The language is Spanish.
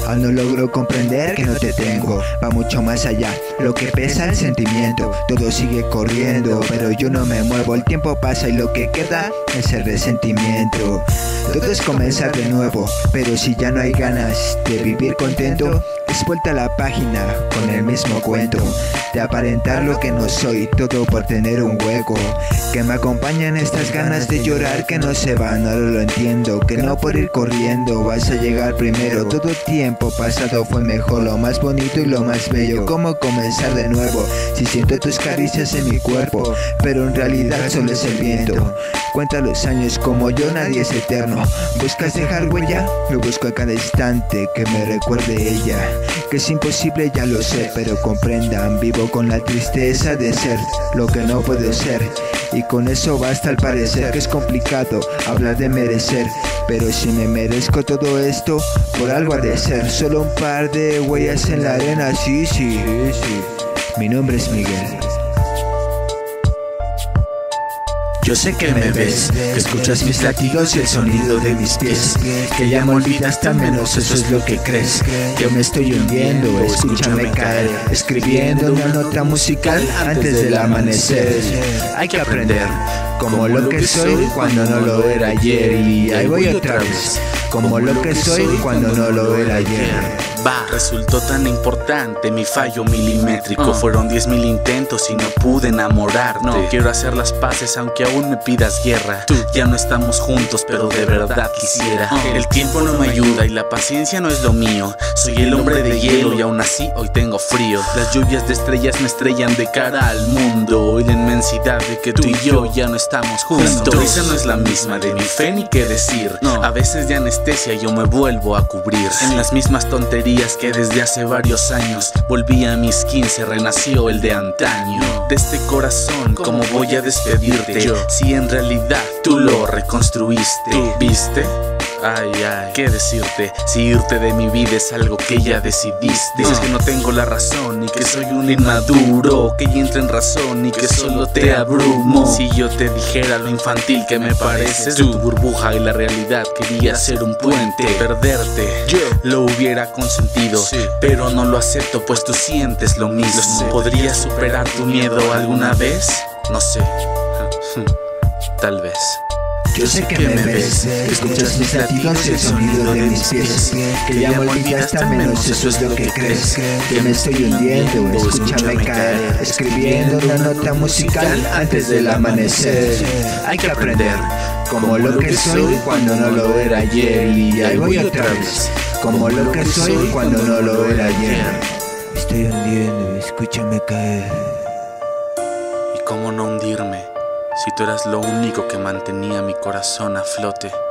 Aún no logro comprender que no te tengo. Va mucho más allá, lo que pesa el sentimiento. Todo sigue corriendo, pero yo no me muevo. El tiempo pasa y lo que queda es el resentimiento. Todo es comenzar de nuevo, pero si ya no hay ganas de vivir contento, es vuelta a la página con el mismo cuento, de aparentar lo que no soy, todo por tener un hueco. Que me acompañan estas ganas de llorar que no se van, ahora lo entiendo, que no por ir corriendo vas a llegar primero. Todo tiempo pasado fue mejor, lo más bonito y lo más bello. ¿Cómo comenzar de nuevo si siento tus caricias en mi cuerpo? Pero en realidad solo es el viento. Cuenta los años, como yo nadie es eterno. ¿Buscas dejar huella? Lo busco a cada instante que me recuerde ella. Que es imposible, ya lo sé, pero comprendan, vivo con la tristeza de ser lo que no puedo ser. Y con eso basta al parecer, que es complicado hablar de merecer. Pero si me merezco todo esto, por algo ha de ser. Solo un par de huellas en la arena, sí. Mi nombre es Miguel. Yo sé que me ves, que escuchas mis latidos y el sonido de mis pies, que ya me olvidaste, al menos eso es lo que crees. Yo me estoy hundiendo, escúchame caer, escribiendo una nota musical antes del amanecer. Hay que aprender como lo que soy cuando no lo era ayer. Y ahí voy otra vez, como lo que soy cuando no lo era ayer. Resultó tan importante mi fallo milimétrico. Fueron 10.000 intentos y no pude enamorarte. Quiero hacer las paces aunque aún me pidas guerra. Ya no estamos juntos, pero de verdad quisiera. El tiempo no me ayuda y la paciencia no es lo mío. Soy el hombre de hielo y aún así hoy tengo frío. Las lluvias de estrellas me estrellan de cara al mundo, y la inmensidad de que tú y yo ya no estamos juntos. La sonrisa no es la misma, de mi fe ni qué decir. A veces de anestesia yo me vuelvo a cubrir en las mismas tonterías que desde hace varios años. Volví a mis 15, renació el de antaño. De este corazón, ¿cómo voy a despedirte? Si en realidad tú lo reconstruiste. ¿Viste? Ay, ¿qué decirte? Si irte de mi vida es algo que ya decidiste. Dices que no tengo la razón y que soy un inmaduro, que ya entra en razón y que solo te abrumo. Si yo te dijera lo infantil que me pareces, de tu burbuja y la realidad quería ser un puente. Perderte, lo hubiera consentido, pero no lo acepto pues tú sientes lo mismo. ¿Podrías superar tu miedo alguna vez? No sé, tal vez. Yo sé que me ves, escuchas mis latidos y el sonido de mis pies, que ya me olvidaste, al menos eso es lo que crees. Que me estoy hundiendo, escúchame caer, escribiendo una nota musical antes del amanecer. Hay que aprender como lo que soy cuando no lo era ayer. Y ahí voy otra vez, como lo que soy cuando no lo era ayer. Me estoy hundiendo, escúchame caer. ¿Y cómo no hundirme si tú eras lo único que mantenía mi corazón a flote?